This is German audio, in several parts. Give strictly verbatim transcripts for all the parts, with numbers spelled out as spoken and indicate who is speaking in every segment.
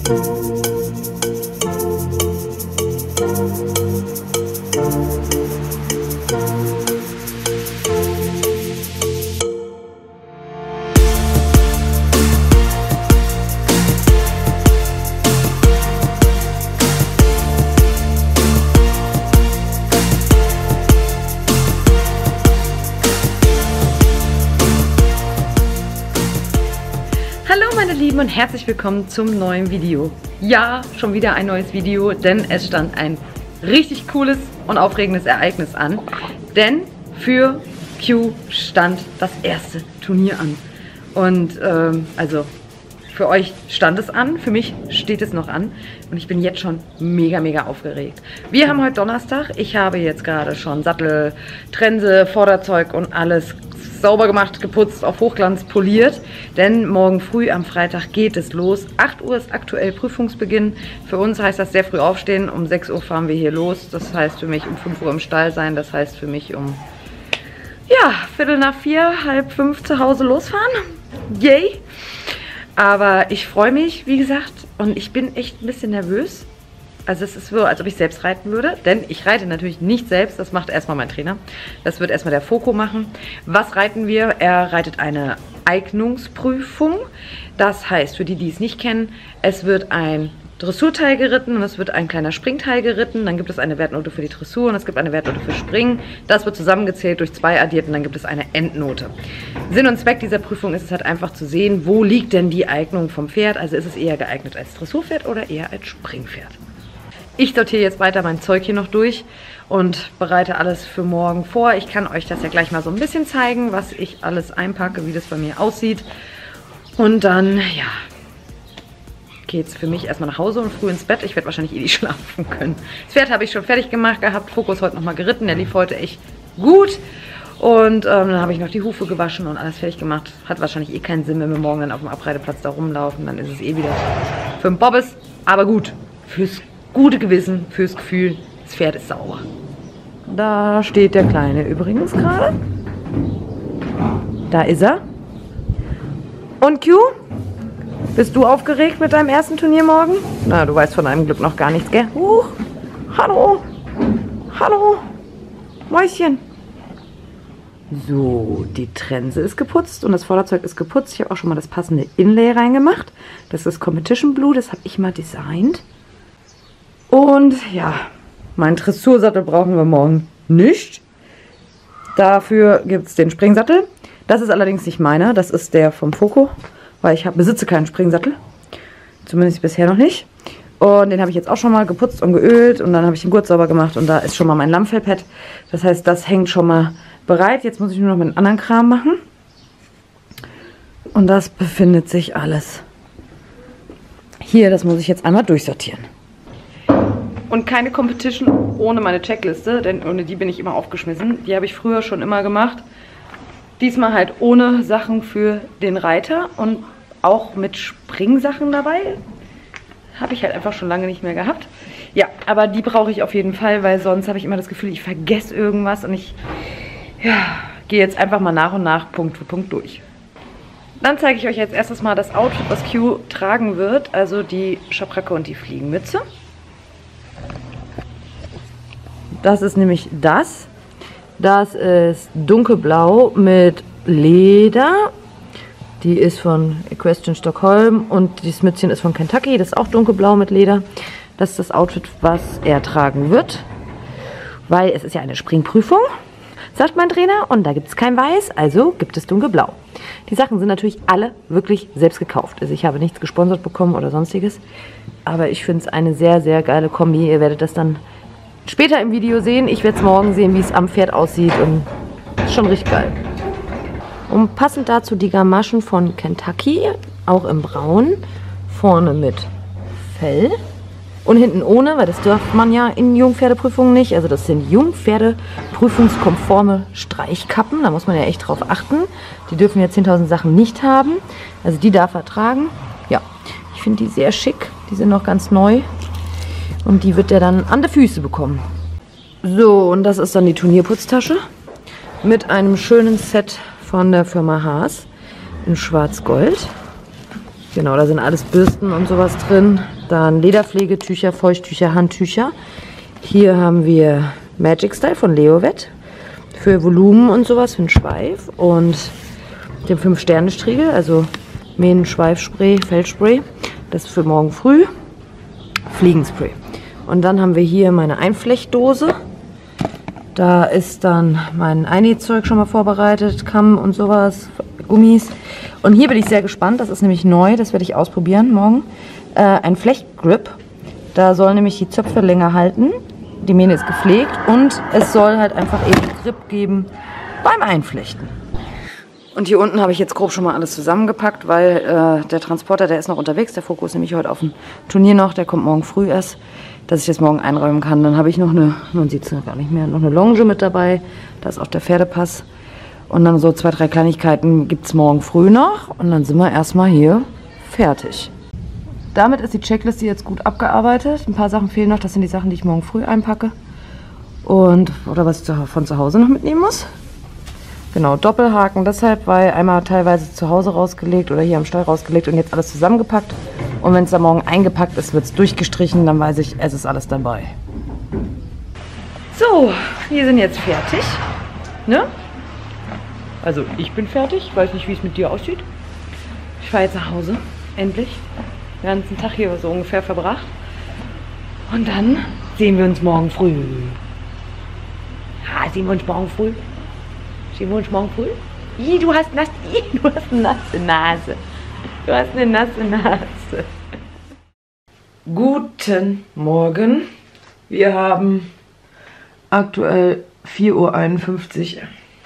Speaker 1: Hallo meine Lieben und herzlich willkommen zum neuen Video. Ja, schon wieder ein neues Video, denn es stand ein richtig cooles und aufregendes Ereignis an. Denn für Q stand das erste Turnier an. Und ähm, also für euch stand es an, für mich steht es noch an. Und ich bin jetzt schon mega, mega aufgeregt. Wir haben heute Donnerstag. Ich habe jetzt gerade schon Sattel, Trense, Vorderzeug und alles sauber gemacht, geputzt, auf Hochglanz poliert, denn morgen früh am Freitag geht es los. acht Uhr ist aktuell Prüfungsbeginn. Für uns heißt das sehr früh aufstehen. Um sechs Uhr fahren wir hier los. Das heißt für mich um fünf Uhr im Stall sein. Das heißt für mich um, ja, Viertel nach vier, halb fünf zu Hause losfahren. Yay! Aber ich freue mich, wie gesagt, und ich bin echt ein bisschen nervös. Also es ist so, als ob ich selbst reiten würde, denn ich reite natürlich nicht selbst, das macht erstmal mein Trainer. Das wird erstmal der Foko machen. Was reiten wir? Er reitet eine Eignungsprüfung. Das heißt, für die, die es nicht kennen, es wird ein Dressurteil geritten und es wird ein kleiner Springteil geritten. Dann gibt es eine Wertnote für die Dressur und es gibt eine Wertnote für Springen. Das wird zusammengezählt, durch zwei addiert und dann gibt es eine Endnote. Sinn und Zweck dieser Prüfung ist es halt einfach zu sehen, wo liegt denn die Eignung vom Pferd. Also ist es eher geeignet als Dressurpferd oder eher als Springpferd. Ich sortiere jetzt weiter mein Zeug hier noch durch und bereite alles für morgen vor. Ich kann euch das ja gleich mal so ein bisschen zeigen, was ich alles einpacke, wie das bei mir aussieht. Und dann, ja, geht es für mich erstmal nach Hause und früh ins Bett. Ich werde wahrscheinlich eh nicht schlafen können. Das Pferd habe ich schon fertig gemacht gehabt. Fokus heute nochmal geritten. Der lief heute echt gut. Und ähm, dann habe ich noch die Hufe gewaschen und alles fertig gemacht. Hat wahrscheinlich eh keinen Sinn, wenn wir morgen dann auf dem Abreiteplatz da rumlaufen. Dann ist es eh wieder für den Bobbes. Aber gut, fürs gute Gewissen, fürs Gefühl, das Pferd ist sauber. Da steht der Kleine übrigens gerade. Da ist er. Und Q? Bist du aufgeregt mit deinem ersten Turnier morgen? Na, du weißt von deinem Glück noch gar nichts, gell? Huch, hallo, hallo, Mäuschen. So, die Trense ist geputzt und das Vorderzeug ist geputzt. Ich habe auch schon mal das passende Inlay reingemacht. Das ist Competition Blue, das habe ich mal designt. Und ja, meinen Dressursattel brauchen wir morgen nicht. Dafür gibt es den Springsattel. Das ist allerdings nicht meiner, das ist der vom Foko, weil ich hab, besitze keinen Springsattel. Zumindest bisher noch nicht. Und den habe ich jetzt auch schon mal geputzt und geölt und dann habe ich den Gurt sauber gemacht und da ist schon mal mein Lammfellpad. Das heißt, das hängt schon mal bereit. Jetzt muss ich nur noch mit anderen Kram machen. Und das befindet sich alles hier. Das muss ich jetzt einmal durchsortieren. Und keine Competition ohne meine Checkliste, denn ohne die bin ich immer aufgeschmissen. Die habe ich früher schon immer gemacht. Diesmal halt ohne Sachen für den Reiter und auch mit Springsachen dabei. Habe ich halt einfach schon lange nicht mehr gehabt. Ja, aber die brauche ich auf jeden Fall, weil sonst habe ich immer das Gefühl, ich vergesse irgendwas und ich ja, gehe jetzt einfach mal nach und nach Punkt für Punkt durch. Dann zeige ich euch jetzt erstes mal das Outfit, was Q tragen wird, also die Schabracke und die Fliegenmütze. Das ist nämlich das. Das ist dunkelblau mit Leder. Die ist von Equestrian Stockholm und das Mützchen ist von Kentucky. Das ist auch dunkelblau mit Leder. Das ist das Outfit, was er tragen wird. Weil es ist ja eine Springprüfung, sagt mein Trainer. Und da gibt es kein Weiß, also gibt es dunkelblau. Die Sachen sind natürlich alle wirklich selbst gekauft. Also ich habe nichts gesponsert bekommen oder sonstiges. Aber ich finde es eine sehr, sehr geile Kombi. Ihr werdet das dann später im Video sehen. Ich werde es morgen sehen, wie es am Pferd aussieht. Und ist schon richtig geil. Und passend dazu die Gamaschen von Kentucky, auch im Braun. Vorne mit Fell. Und hinten ohne, weil das darf man ja in Jungpferdeprüfungen nicht. Also das sind Jungpferdeprüfungskonforme Streichkappen. Da muss man ja echt drauf achten. Die dürfen ja zehntausend Sachen nicht haben. Also die darf er tragen. Ja, ich finde die sehr schick. Die sind noch ganz neu. Und die wird er dann an die Füße bekommen. So, und das ist dann die Turnierputztasche. Mit einem schönen Set von der Firma Haas. In schwarz-gold. Genau, da sind alles Bürsten und sowas drin. Dann Lederpflegetücher, Feuchttücher, Handtücher. Hier haben wir Magic Style von Leovet für Volumen und sowas, für den Schweif. Und den fünf Sterne Striegel, also Mähen, Schweifspray, Feldspray. Das ist für morgen früh. Fliegenspray. Und dann haben wir hier meine Einflechtdose. Da ist dann mein Einnähzeug schon mal vorbereitet, Kamm und sowas, Gummis. Und hier bin ich sehr gespannt, das ist nämlich neu, das werde ich ausprobieren morgen. Äh, ein Flechtgrip. Da soll nämlich die Zöpfe länger halten. Die Mähne ist gepflegt und es soll halt einfach eben Grip geben beim Einflechten. Und hier unten habe ich jetzt grob schon mal alles zusammengepackt, weil äh, der Transporter, der ist noch unterwegs. Der Fokus nämlich heute auf dem Turnier noch, der kommt morgen früh erst, dass ich das morgen einräumen kann. Dann habe ich noch eine, man sieht es gar nicht mehr, noch eine Longe mit dabei. Da ist auch der Pferdepass. Und dann so zwei, drei Kleinigkeiten gibt es morgen früh noch. Und dann sind wir erstmal hier fertig. Damit ist die Checkliste jetzt gut abgearbeitet. Ein paar Sachen fehlen noch. Das sind die Sachen, die ich morgen früh einpacke. Und, oder was ich von zu Hause noch mitnehmen muss. Genau, Doppelhaken deshalb, weil einmal teilweise zu Hause rausgelegt oder hier am Stall rausgelegt und jetzt alles zusammengepackt. Und wenn es dann morgen eingepackt ist, wird es durchgestrichen, dann weiß ich, es ist alles dabei. So, wir sind jetzt fertig. Ne? Also ich bin fertig, ich weiß nicht, wie es mit dir aussieht. Ich fahre jetzt nach Hause, endlich. Den ganzen Tag hier so ungefähr verbracht. Und dann sehen wir uns morgen früh. Ja, sehen wir uns morgen früh. Sehen wir uns morgen früh? Ih, du hast, nass, Ih, du hast eine nasse Nase. Du hast eine nasse Nase. Guten Morgen. Wir haben aktuell vier Uhr einundfünfzig.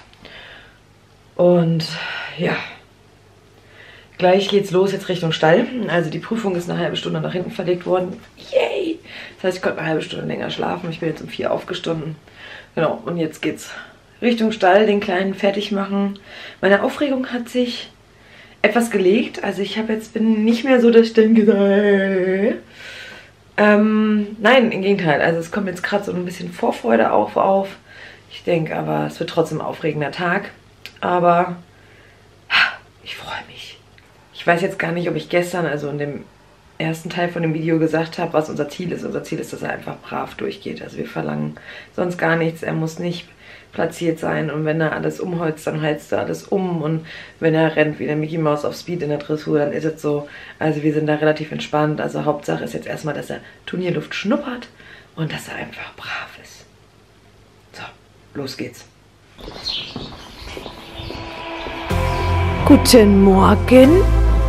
Speaker 1: Und ja, gleich geht's los jetzt Richtung Stall. Also die Prüfung ist eine halbe Stunde nach hinten verlegt worden. Yay! Das heißt, ich konnte eine halbe Stunde länger schlafen. Ich bin jetzt um vier aufgestanden. Genau, und jetzt geht's Richtung Stall, den Kleinen fertig machen. Meine Aufregung hat sich etwas gelegt. Also ich habe jetzt bin nicht mehr so, dass ich denke, äh, ähm, nein, im Gegenteil. Also es kommt jetzt gerade so ein bisschen Vorfreude auf, auf. Ich denke aber, es wird trotzdem ein aufregender Tag. Aber ich freue mich. Ich weiß jetzt gar nicht, ob ich gestern, also in dem ersten Teil von dem Video gesagt habe, was unser Ziel ist. Unser Ziel ist, dass er einfach brav durchgeht. Also wir verlangen sonst gar nichts. Er muss nicht platziert sein und wenn er alles umholzt, dann heizt er alles um und wenn er rennt wie der Mickey Mouse auf Speed in der Dressur, dann ist es so. Also wir sind da relativ entspannt. Also Hauptsache ist jetzt erstmal, dass er Turnierluft schnuppert und dass er einfach brav ist. So, los geht's. Guten Morgen.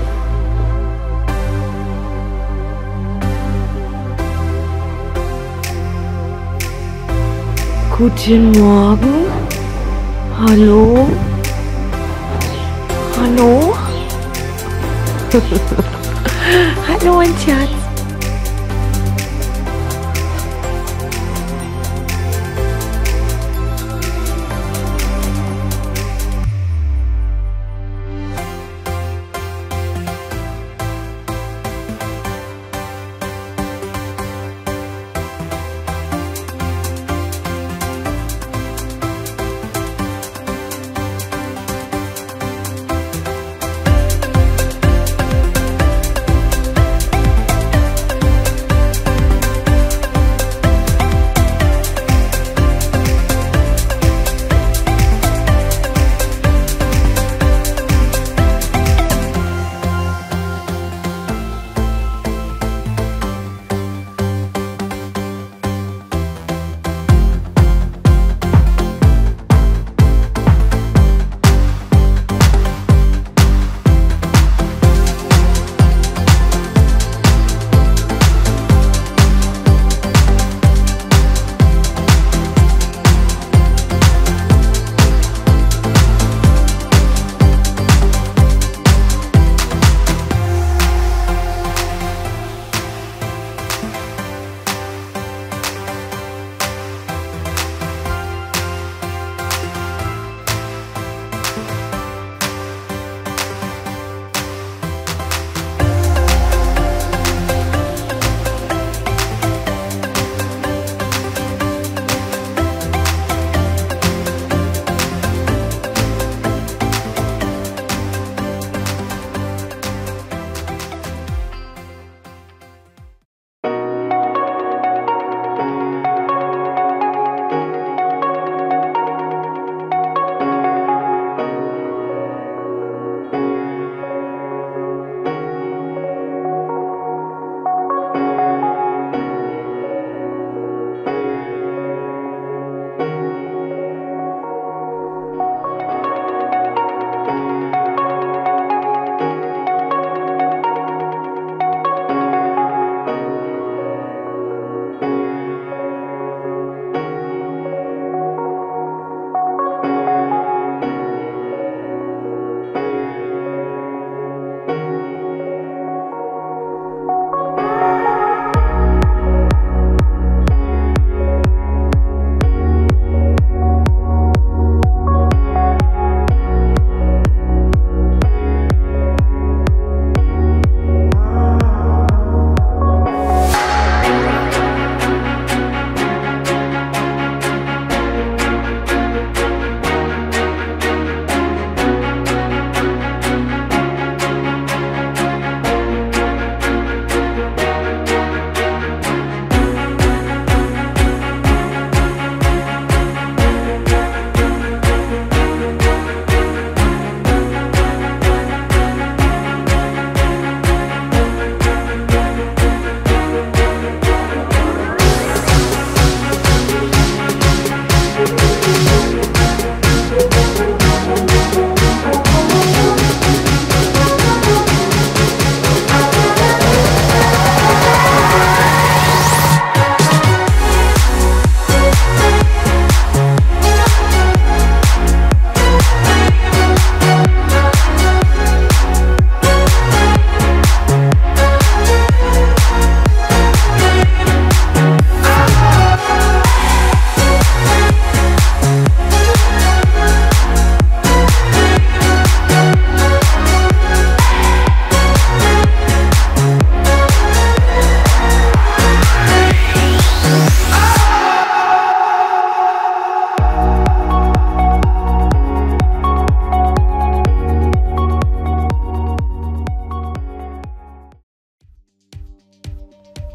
Speaker 1: Guten Morgen. Hallo. Hallo. Hallo, mein Schatz.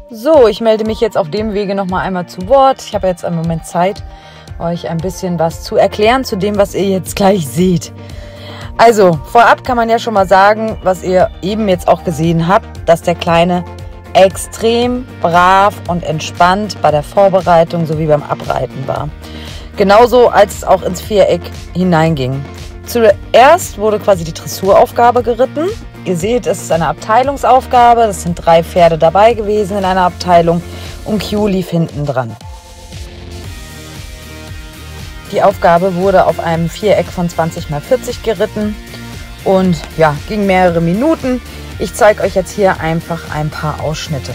Speaker 1: So, ich melde mich jetzt auf dem Wege nochmal einmal zu Wort. Ich habe jetzt einen Moment Zeit, euch ein bisschen was zu erklären zu dem, was ihr jetzt gleich seht. Also, vorab kann man ja schon mal sagen, was ihr eben jetzt auch gesehen habt, dass der Kleine extrem brav und entspannt bei der Vorbereitung sowie beim Abreiten war. Genauso, als es auch ins Viereck hineinging. Zuerst wurde quasi die Dressuraufgabe geritten. Ihr seht, es ist eine Abteilungsaufgabe. Das sind drei Pferde dabei gewesen in einer Abteilung und Q lief hinten dran. Die Aufgabe wurde auf einem Viereck von zwanzig mal vierzig geritten und ja, ging mehrere Minuten. Ich zeige euch jetzt hier einfach ein paar Ausschnitte.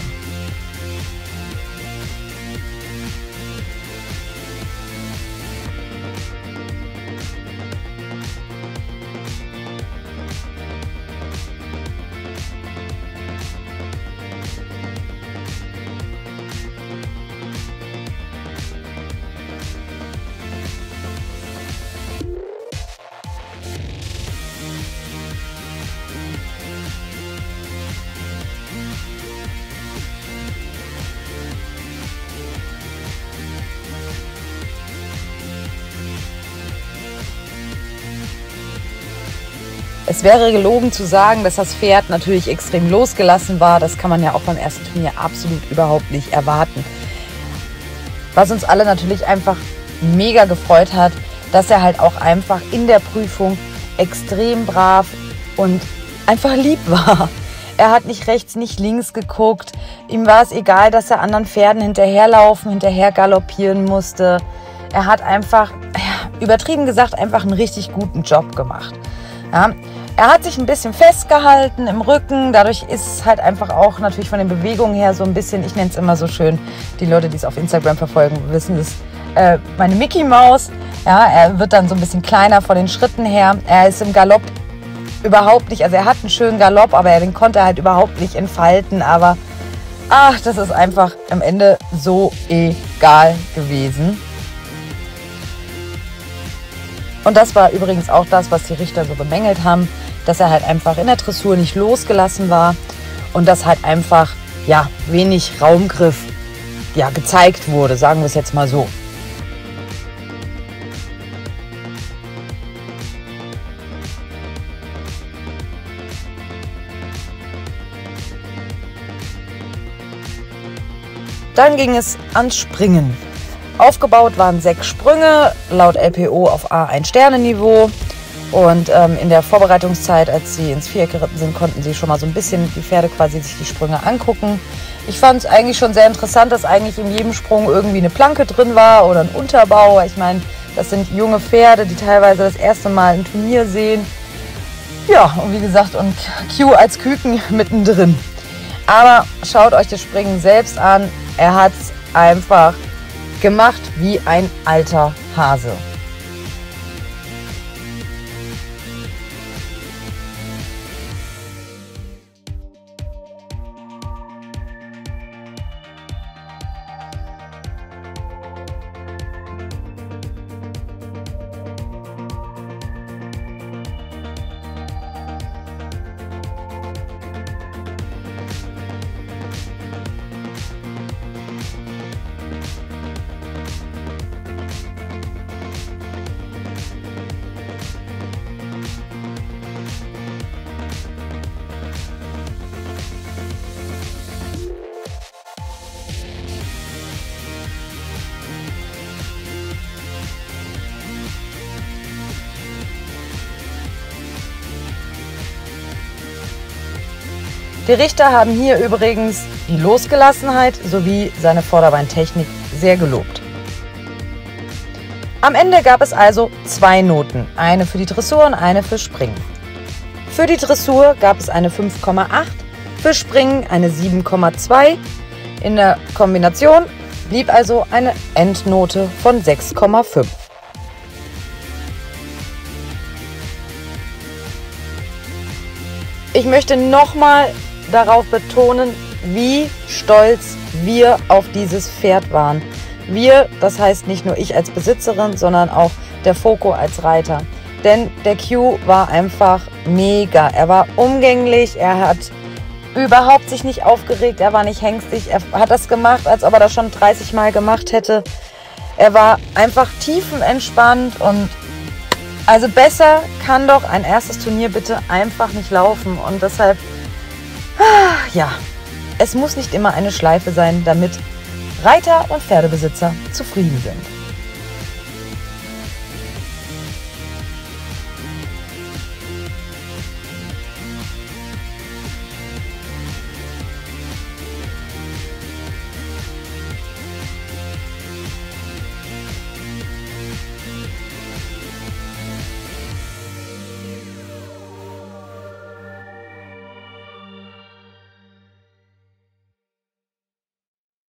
Speaker 1: Es wäre gelogen zu sagen, dass das Pferd natürlich extrem losgelassen war. Das kann man ja auch beim ersten Turnier absolut überhaupt nicht erwarten. Was uns alle natürlich einfach mega gefreut hat, dass er halt auch einfach in der Prüfung extrem brav und einfach lieb war. Er hat nicht rechts, nicht links geguckt. Ihm war es egal, dass er anderen Pferden hinterherlaufen, hinterher galoppieren musste. Er hat einfach, ja, übertrieben gesagt, einfach einen richtig guten Job gemacht. Ja, er hat sich ein bisschen festgehalten im Rücken, dadurch ist es halt einfach auch natürlich von den Bewegungen her so ein bisschen, ich nenne es immer so schön, die Leute, die es auf Instagram verfolgen, wissen das, äh, meine Mickey Maus. Ja, er wird dann so ein bisschen kleiner von den Schritten her. Er ist im Galopp überhaupt nicht, also er hat einen schönen Galopp, aber er, den konnte er halt überhaupt nicht entfalten, aber ach, das ist einfach am Ende so egal gewesen. Und das war übrigens auch das, was die Richter so bemängelt haben, dass er halt einfach in der Dressur nicht losgelassen war und dass halt einfach ja, wenig Raumgriff ja, gezeigt wurde, sagen wir es jetzt mal so. Dann ging es ans Springen. Aufgebaut waren sechs Sprünge, laut L P O auf A eins Sterne Niveau. Und ähm, in der Vorbereitungszeit, als sie ins Viereck geritten sind, konnten sie schon mal so ein bisschen die Pferde quasi sich die Sprünge angucken. Ich fand es eigentlich schon sehr interessant, dass eigentlich in jedem Sprung irgendwie eine Planke drin war oder ein Unterbau. Ich meine, das sind junge Pferde, die teilweise das erste Mal ein Turnier sehen. Ja, und wie gesagt, und Q als Küken mittendrin. Aber schaut euch das Springen selbst an. Er hat es einfach gemacht wie ein alter Hase. Die Richter haben hier übrigens die Losgelassenheit sowie seine Vorderbeintechnik sehr gelobt. Am Ende gab es also zwei Noten, eine für die Dressur und eine für Springen. Für die Dressur gab es eine fünf Komma acht, für Springen eine sieben Komma zwei. In der Kombination blieb also eine Endnote von sechs Komma fünf. Ich möchte nochmal darauf betonen, wie stolz wir auf dieses Pferd waren. Wir, das heißt nicht nur ich als Besitzerin, sondern auch der Foco als Reiter. Denn der Q war einfach mega. Er war umgänglich, er hat überhaupt sich nicht aufgeregt, er war nicht hängstig, er hat das gemacht, als ob er das schon dreißig Mal gemacht hätte. Er war einfach tiefenentspannt und also besser kann doch ein erstes Turnier bitte einfach nicht laufen. Und deshalb, ja, es muss nicht immer eine Schleife sein, damit Reiter und Pferdebesitzer zufrieden sind.